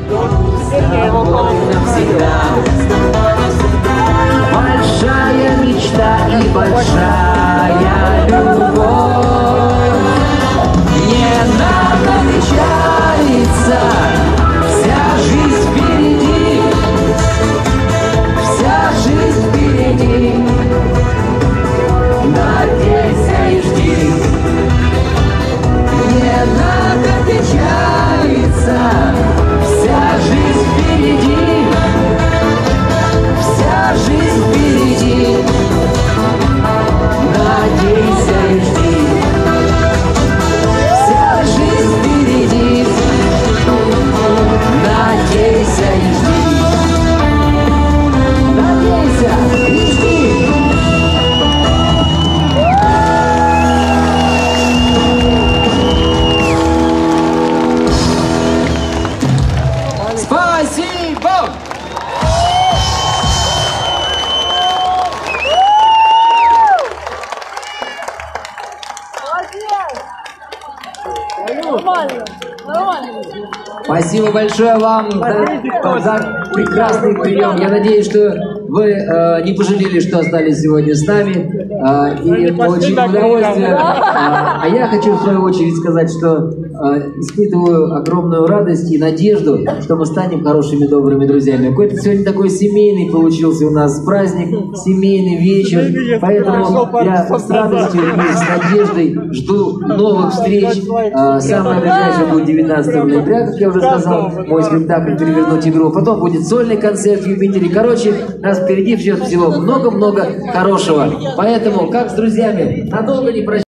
навсегда. Большая мечта и большая любовь. Не надо печалиться, вся жизнь впереди, вся жизнь впереди. Надейся и жди. Не надо печалиться, вся жизнь впереди, вся жизнь впереди. Надейся и жди. Вся жизнь впереди. Надейся и жди. Надейся и жди. Спасибо! Нормально, нормально. Спасибо большое вам за прекрасный прием. Я надеюсь, что вы не пожалели, что остались сегодня с нами и получили удовольствие. А я хочу в свою очередь сказать, что испытываю огромную радость и надежду, что мы станем хорошими, добрыми друзьями. Какой-то сегодня такой семейный получился у нас праздник, семейный вечер. Поэтому я с радостью и с надеждой жду новых встреч. Самое ближайшее будет 19 ноября, как я уже сказал, мой спектакль «Перевернуть игру». Потом будет сольный концерт в Юпитере. Короче, нас впереди ждет всего много-много хорошего. Поэтому, как с друзьями, надолго не прощайтесь.